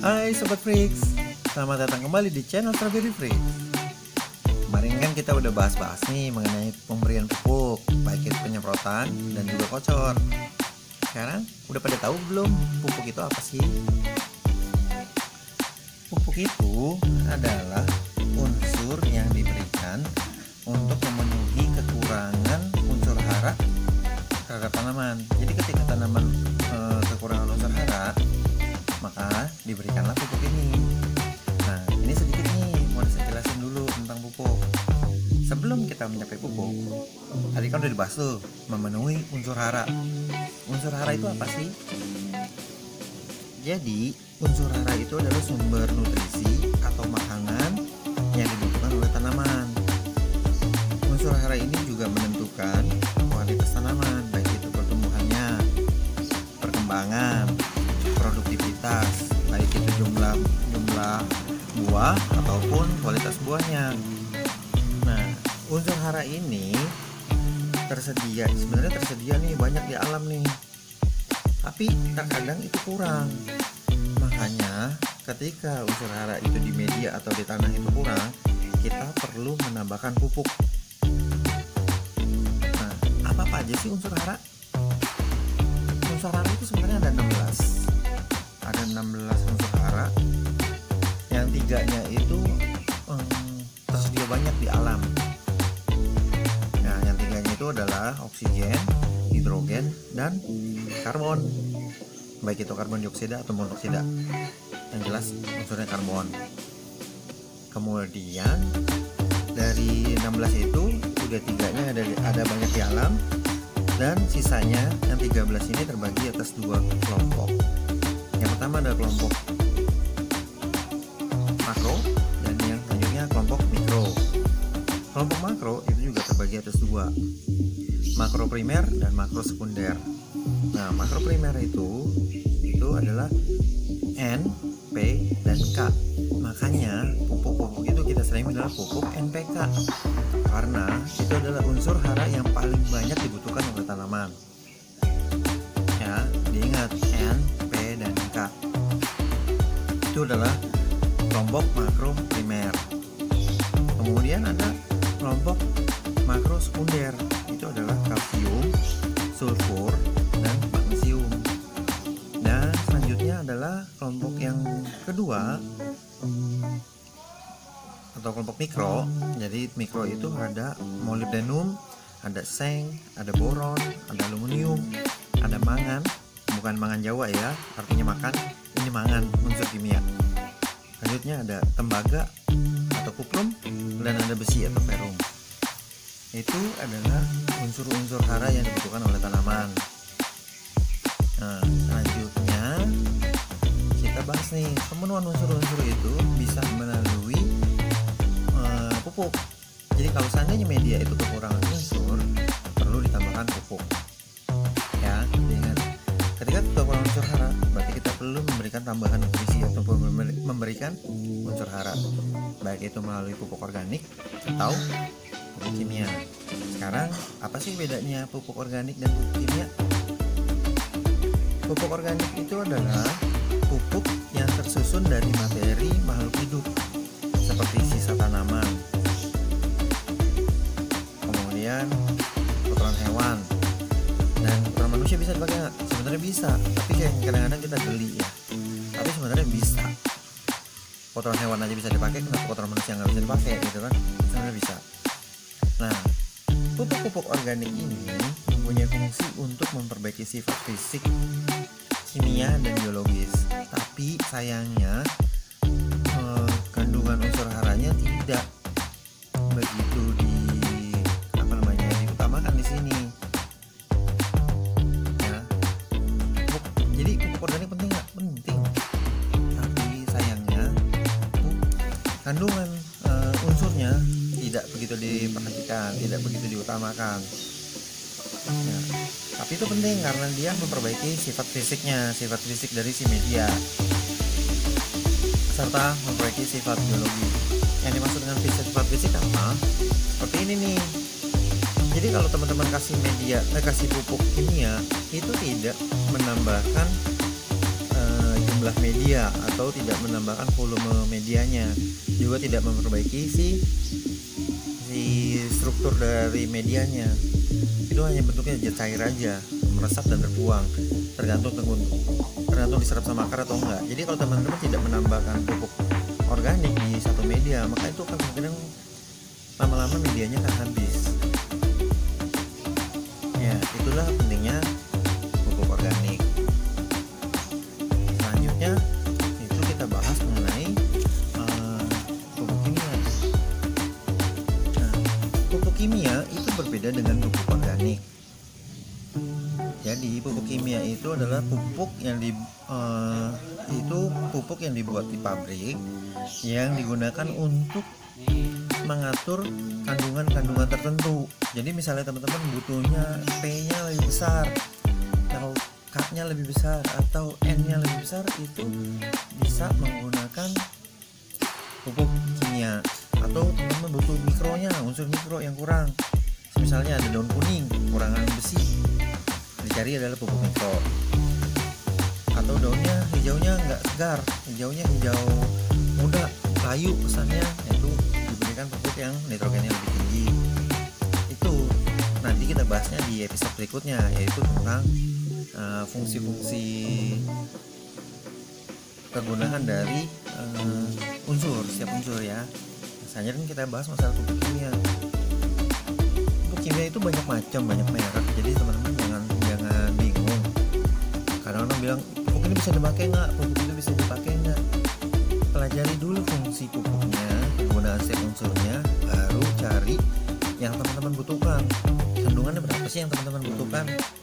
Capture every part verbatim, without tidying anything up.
Hai Sobat Freaks, selamat datang kembali di channel Strawberry Freaks. Kemarin kan kita udah bahas-bahas nih mengenai pemberian pupuk, baik itu penyemprotan dan juga kocor. Sekarang udah pada tahu belum pupuk itu apa sih? Pupuk itu adalah unsur yang diberikan untuk memenuhi kekurangan unsur hara terhadap tanaman. Jadi ketika tanaman e, kekurangan unsur hara, maka diberikanlah pupuk ini. Nah, ini sedikit nih mau saya jelasin dulu tentang pupuk. Sebelum kita mencapai pupuk, tadi kan udah dibahas tuh, memenuhi unsur hara. Unsur hara itu apa sih? Jadi, unsur hara itu adalah sumber nutrisi atau makanan yang dibutuhkan oleh tanaman. Unsur hara ini juga menentukan kualitas tanaman, baik itu pertumbuhannya, perkembangan, produktivitas, baik itu jumlah jumlah buah ataupun kualitas buahnya. Nah, unsur hara ini tersedia, sebenarnya tersedia nih banyak di alam nih, tapi terkadang itu kurang. Makanya ketika unsur hara itu di media atau di tanah itu kurang, kita perlu menambahkan pupuk. Nah, apa apa aja sih unsur hara? Unsur hara itu sebenarnya ada enam belas. Ada enam belas unsur hara. Yang tiganya itu hmm, tersedia banyak di alam. Nah, yang tiganya itu adalah oksigen, hidrogen, dan karbon. Baik itu karbon dioksida atau monoksida. Yang jelas unsurnya karbon. Kemudian dari enam belas itu udah tiganya ada ada banyak di alam, dan sisanya yang tiga belas ini terbagi atas dua kelompok. Yang pertama ada kelompok makro dan yang selanjutnya kelompok mikro. Kelompok makro itu juga terbagi atas dua, makro primer dan makro sekunder. Nah, makro primer itu itu adalah N, P, dan K. Makanya pupuk-pupuk itu kita sering bilang pupuk N P K, karena itu adalah unsur hara yang paling banyak dibutuhkan oleh tanaman. Ya, diingat N, P, dan K. Itu adalah kelompok makro primer. Kemudian ada kelompok makro sekunder. Itu adalah kalsium, sulfur, dan magnesium. Dan selanjutnya adalah kelompok yang kedua atau kelompok mikro. Jadi mikro itu ada molybdenum, ada seng, ada boron, ada aluminium, ada mangan, bukan mangan Jawa ya, artinya makan, ini mangan, unsur kimia. Selanjutnya ada tembaga atau kuprum, dan ada besi atau ferum. Itu adalah unsur-unsur hara yang dibutuhkan oleh tanaman. Nah, selanjutnya kita bahas nih, pemenuhan unsur-unsur itu bisa melalui uh, pupuk. Jadi kalau seandainya media itu kekurangan unsur, perlu ditambahkan pupuk. Ya, ingat, ketika kekurangan unsur hara, berarti kita perlu memberikan tambahan nutrisi ataupun memberikan unsur hara, baik itu melalui pupuk organik atau pupuk kimia. Sekarang apa sih bedanya pupuk organik dan pupuk kimia? Pupuk organik itu adalah pupuk yang tersusun dari materi makhluk hidup seperti sisa tanaman, kemudian kotoran hewan, dan kotoran manusia bisa dipakai nggak? Sebenarnya bisa, tapi kayak kadang-kadang kita geli ya. Tapi sebenarnya bisa. Kotoran hewan aja bisa dipakai, kenapa kotoran manusia nggak bisa dipakai gitu kan? Sebenarnya bisa. Nah, pupuk-pupuk organik ini mempunyai fungsi untuk memperbaiki sifat fisik, kimia, dan biologis. Tapi sayangnya eh, kandungan unsur haranya tidak begitu di apa namanya diutamakan di sini. Ya, pupuk, jadi pupuk organik penting nggak? Penting. Tapi sayangnya kandungan eh, unsurnya tidak begitu diperhatikan, tidak begitu diutamakan. Ya, tapi itu penting karena dia memperbaiki sifat fisiknya, sifat fisik dari si media, serta memperbaiki sifat biologi. Yang dimaksud dengan sifat fisik apa? Seperti ini nih. Jadi kalau teman-teman kasih media, eh, kasih pupuk kimia, itu tidak menambahkan eh, jumlah jumlah media atau tidak menambahkan volume medianya, juga tidak memperbaiki si si struktur dari medianya. Itu hanya bentuknya cair aja, meresap dan terbuang, tergantung tergantung diserap sama akar atau enggak. Jadi kalau teman-teman tidak menambahkan pupuk organik di satu media, maka itu akan kemungkinan lama-lama medianya akan habis. Ya, itulah pentingnya pupuk organik. Selanjutnya itu kita bahas mengenai uh, pupuk kimia. Nah, pupuk kimia itu berbeda dengan pupuk organik. Jadi pupuk kimia itu adalah pupuk yang di uh, itu pupuk yang dibuat di pabrik yang digunakan untuk mengatur kandungan-kandungan tertentu. Jadi misalnya teman-teman butuhnya P-nya lebih besar atau K-nya lebih besar atau N-nya lebih besar, itu bisa menggunakan pupuk kimia. Atau teman-teman butuh mikronya, unsur mikro yang kurang, misalnya ada daun kuning kurangan besi, dicari adalah pupuk mikro. Atau daunnya hijaunya nggak segar, hijaunya hijau muda, layu kesannya, yaitu diberikan pupuk yang nitrogennya lebih tinggi. Itu nanti kita bahasnya di episode berikutnya, yaitu tentang uh, fungsi-fungsi kegunaan dari uh, unsur, setiap unsur ya. Misalnya kan kita bahas masalah pupuk kimia. Pupuk kimia itu banyak macam, banyak merek. Jadi teman-teman jangan jangan bingung. Karena orang bilang pupuk ini bisa dipakai nggak, pupuk itu bisa dipakai nggak. Pelajari dulu fungsi pupuknya, penggunaan setiap unsurnya, baru cari yang teman-teman butuhkan. Kandungannya berapa sih yang teman-teman butuhkan?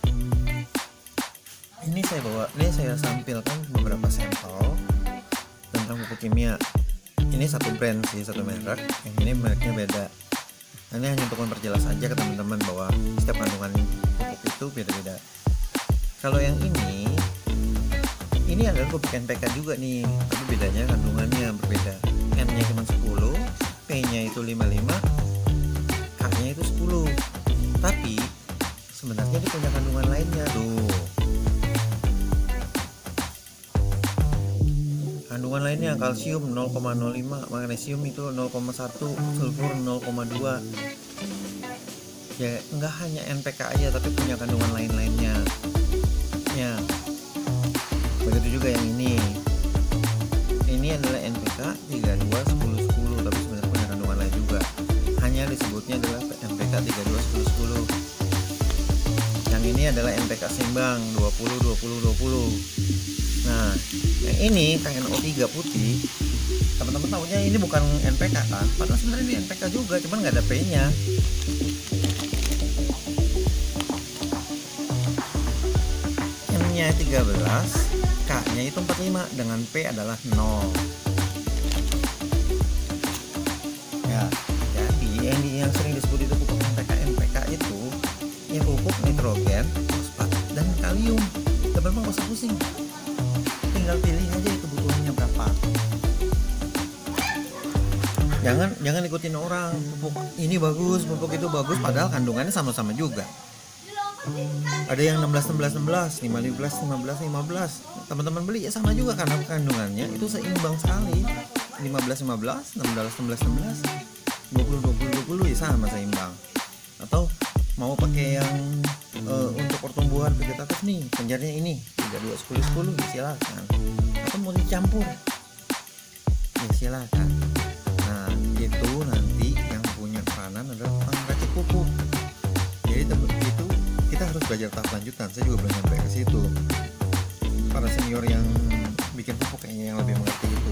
Ini saya bawa, ini saya sampilkan beberapa sampel tentang pupuk kimia. Ini satu brand sih, satu merek. Yang ini mereknya beda. Ini hanya untuk memperjelas aja ke teman-teman bahwa setiap kandungan pupuk itu beda-beda. Kalau yang ini ini adalah pupuk N P K juga nih, tapi bedanya kandungannya berbeda. N-nya cuma sepuluh, P-nya itu lima puluh lima, K-nya itu sepuluh. Tapi sebenarnya dia punya kandungan lainnya tuh. Kandungan lainnya kalsium nol koma nol lima, magnesium itu nol koma satu, sulfur nol koma dua. Ya enggak hanya N P K aja, tapi punya kandungan lain-lainnya. Ya. Begitu juga yang ini. Ini adalah N P K tiga dua sepuluh sepuluh, tapi sebenarnya punya kandungan lain juga. Hanya disebutnya adalah N P K tiga dua sepuluh sepuluh. Yang ini adalah N P K seimbang dua puluh dua puluh dua puluh. Nah, yang ini K N O tiga putih. Teman-teman tahunya ini bukan N P K kan? Padahal sebenarnya ini N P K juga, cuman nggak ada P-nya. N-nya tiga belas, K-nya itu empat puluh lima, dengan P adalah nol. Ya, jadi yang, yang sering disebut itu pupuk N P K N P K itu yang pupuk nitrogen, fosfat, dan kalium. Teman-teman nggak usah pusing, tinggal pilih aja kebutuhannya berapa. Jangan jangan ikutin orang, pupuk ini bagus, pupuk itu bagus, padahal kandungannya sama-sama juga. Ada yang enam belas enam belas enam belas, lima belas lima belas lima belas. Teman-teman beli ya sama juga karena kandungannya itu seimbang sekali. lima belas lima belas, enam belas enam belas enam belas, dua puluh dua puluh dua puluh ya sama seimbang. Atau mau pakai yang uh, untuk pertumbuhan vegetatif nih, penjarnya ini tiga dua sepuluh sepuluh ya silakan. Atau mau dicampur ya silakan. Nah, itu nanti yang punya peranan adalah pengracik pupuk. Jadi tempat itu kita harus belajar tahap lanjutan. Saya juga belum sampai ke situ. Para senior yang bikin pupuk kayaknya yang lebih mengerti itu.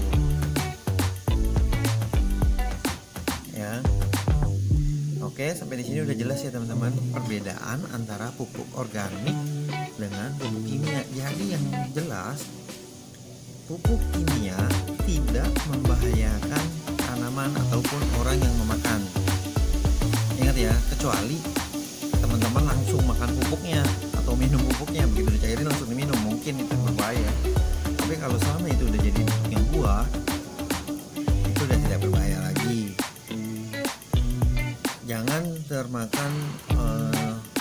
Ya. Oke, sampai di sini udah jelas ya teman-teman perbedaan antara pupuk organik dengan pupuk kimia. Jadi yang jelas pupuk kimia tidak membahayakan tanaman ataupun orang yang memakan. Ingat ya, kecuali teman-teman langsung makan pupuknya atau minum pupuknya, begitu dicairin langsung diminum, mungkin itu berbahaya. Tapi kalau selama itu udah jadi yang buah, itu udah tidak berbahaya lagi. Jangan termakan uh, uh,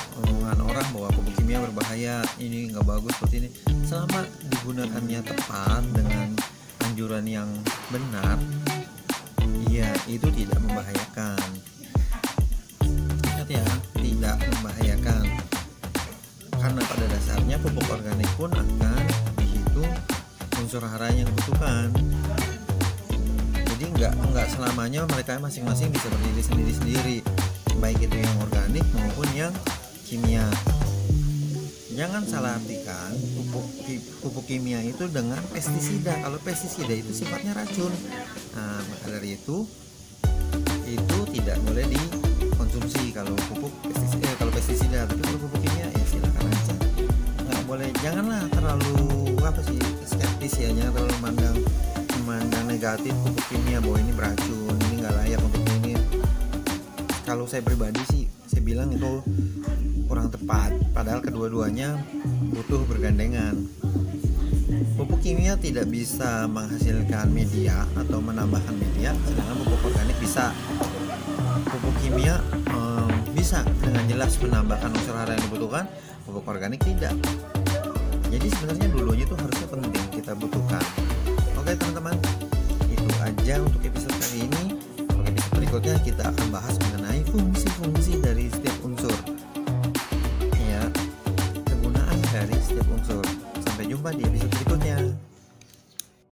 omongan orang bahwa pupuk kimia berbahaya, ini nggak bagus seperti ini. Selama digunakannya tepat dengan anjuran yang benar, ya itu tidak membahayakan. Ingat ya, tidak membahayakan. Karena pada dasarnya pupuk organik pun akan dihitung unsur hara yang dibutuhkan. Jadi nggak nggak selamanya mereka masing-masing bisa berdiri sendiri-sendiri, baik itu yang organik maupun yang kimia. Jangan salah artikan pupuk pupuk kimia itu dengan pestisida. Kalau pestisida itu sifatnya racun. Nah, maka dari itu itu tidak boleh dikonsumsi kalau pupuk pestisida. Eh, kalau pestisida, tapi kalau pupuk kimia ya silakan aja. Nggak boleh. Janganlah terlalu apa sih skeptis ya, jangan terlalu memandang memandang negatif pupuk kimia bahwa ini beracun, ini nggak layak untuk ini. Kalau saya pribadi sih, saya bilang itu kurang tepat. Padahal kedua-duanya butuh bergandengan. Pupuk kimia tidak bisa menghasilkan media atau menambahkan media, sedangkan pupuk organik bisa. Pupuk kimia um, bisa dengan jelas menambahkan unsur hara yang dibutuhkan, pupuk organik tidak. Jadi sebenarnya dua-duanya itu harusnya penting kita butuhkan. Oke teman-teman, itu aja untuk episode kali ini. Untuk episode berikutnya kita akan bahas mengenai fungsi-fungsi dari setiap unsur, ya, kegunaan dari setiap unsur. Sampai jumpa di episode berikutnya.